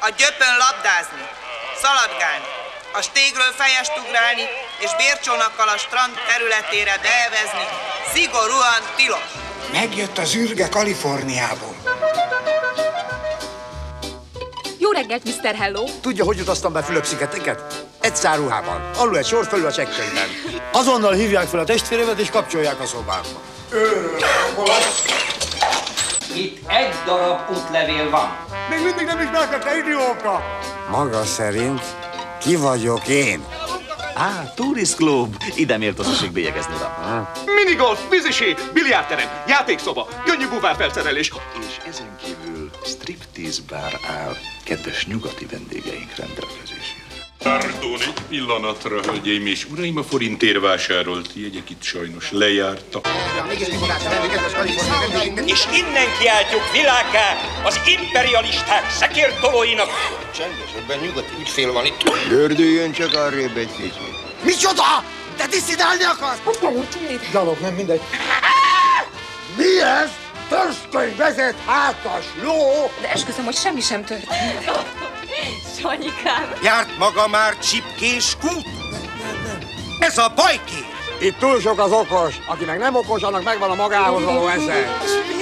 a gyöpön labdázni, szaladgálni, a stégről fejest ugrálni és bércsónakkal a strand területére beevezni szigorúan tilos. Megjött az űrge Kaliforniából. Jó reggelt, Mr. Hello! Tudja, hogy utaztam be Fülöp-szigeteket? Egy száruhában. Alul egy sor, felül a csekkkönyvben. Azonnal hívják fel a testvéremet és kapcsolják a szobába. Itt egy darab útlevél van. Még mindig nem ismertek, te idióka! Maga szerint ki vagyok én? Tourist Club. Ide méltóztasség bélyegezni, uram. Minigolf, vízisé, biliárdterem, játékszoba, könnyű búvárfelszerelés. És ezen kívül striptease bár áll kedves nyugati vendégeink rendelkezésére. Pardon, egy pillanatra, hölgyeim és uraim, a forintért vásárolt jegyek itt sajnos lejártak. És innen kiáltjuk világgá az imperialisták szekértolóinak. Csendesebben nyugati ügyfél van itt. Gördüljön csak arrébb egy kicsit. Micsoda? Te diszidálni akarsz? Hogy kell úgy Gyalog, nem mindegy. Mi ez? Törzskönyv vezet hátas ló! De esküszöm, hogy semmi sem történt. Sanyikám! Járt maga már csipkés kút? Ez a bajké! Itt túl sok az okos. Aki meg nem okos, annak megvan a magához való esze.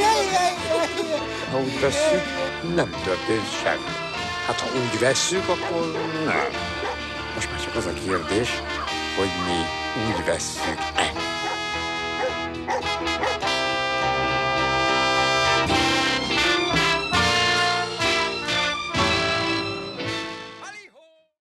Ha úgy vesszük, nem történt semmi. Hát ha úgy vesszük, akkor nem. Most már csak az a kérdés, hogy mi úgy vesszük-e.